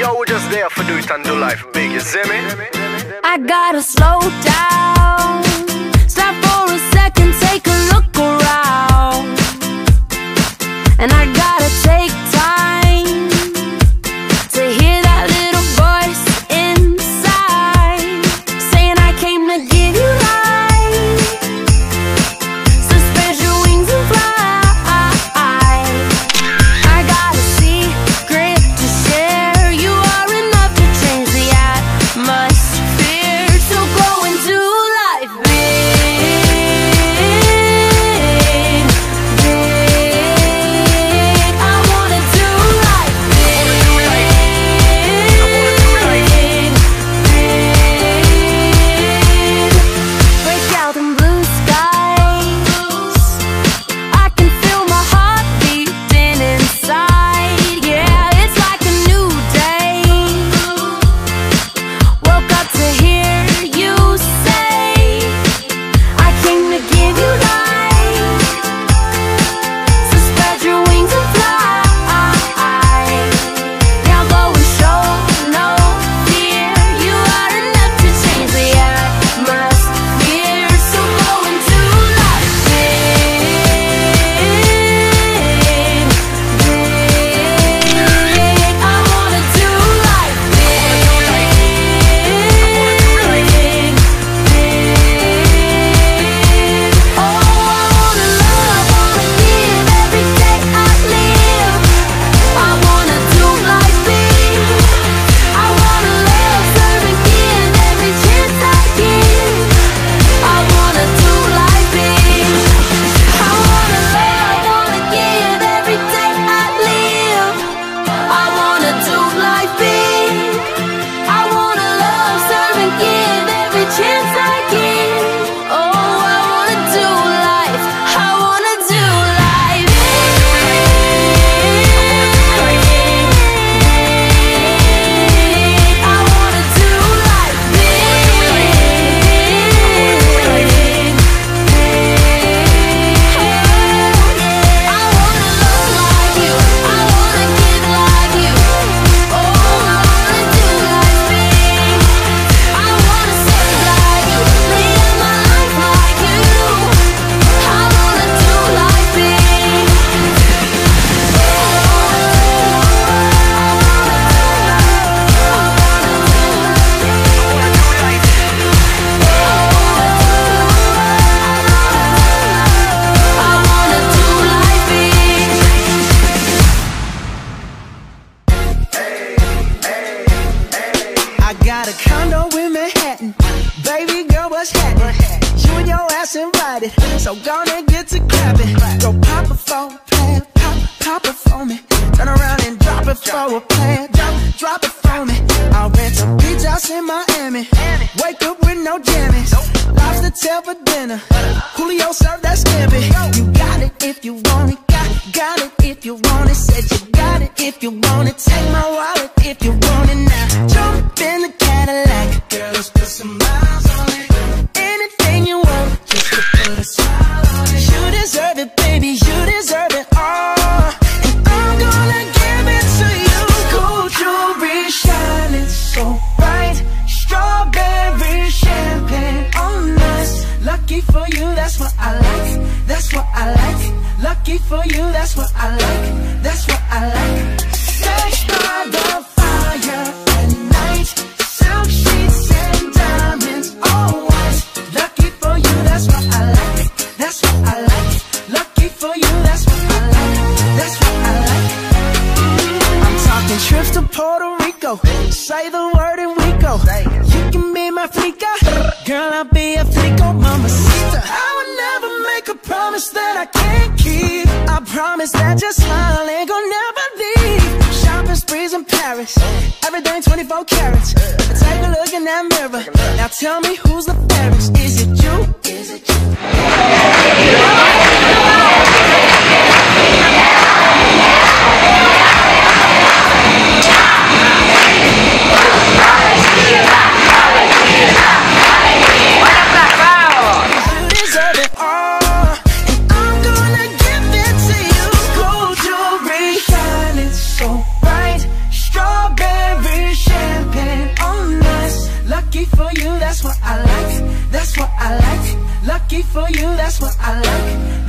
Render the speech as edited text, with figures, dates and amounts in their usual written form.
yo, we just there for do it and do life big, you see me? I gotta slow down, stop for a second, take a look around. And I gotta take time to hear that little voice inside saying I came to give you life, so spread your wings and fly. I got a secret to share, you are enough to change the atmosphere. So go into life big, big. I wanna do life big, big. Break out in blue skies, I can feel my heart beating inside. Yeah, it's like a new day. Woke up to hear you say I came to give you life, so spread your wings and fly. Now go and show no fear, you are enough to change the atmosphere. So go into life big, big. I wanna do life big, big, big. Oh, I wanna love, wanna give every day I live. I wanna do life big. I wanna love, serve and give every chance I get. I wanna do life big. I wanna love, wanna give every day I live. I wanna do life big. I wanna love, serve and give every chance I get. Oh, I wanna do life. I wanna do life big, big. I wanna do life big, big. I wanna love like you. I wanna give like you. Oh, I wanna do life big. I wanna serve like you, live my life like you. I wanna do life big. I wanna do life big. I got a condo in Manhattan. Baby girl, what's happening? You and your ass invited, so gonna get to clapping. Go pop it for a plan, pop it for me. Turn around and drop it for a plan, drop it for me. I'll rent a beach house in Miami. Wake up with no jammies. Lobster tail for dinner. Julio served that scampi. You got it if you want it. Got it if you want it. Said you got it if you want it. Take my wallet if you want it now. Jump in the Cadillac. Girl, let's put some miles on it. Anything you want, just to put a smile on it. You deserve it, baby. You deserve it all. And I'm gonna give it to you. Gold jewelry shining so bright. Strawberry champagne on us. Lucky for you, that's what I like. That's what I like. Lucky for you, that's what I like. That's what I like. Sex by the fire at night. Silk sheets and diamonds, all white. Lucky for you, that's what I like. That's what I like. Lucky for you, that's what I like. That's what I like. I'm talking trips to Puerto Rico. Say the word and we go. You can be my flica. Girl, I'll be a flico, mamacita. I would never make a promise that I can't keep. I promise that your smile ain't gonna never leave. Shopping sprees in Paris, everything 24 carats. Take a look in that mirror. Now tell me who's the fairest. Is it you? Is it you? so bright, strawberry for you, that's what I like.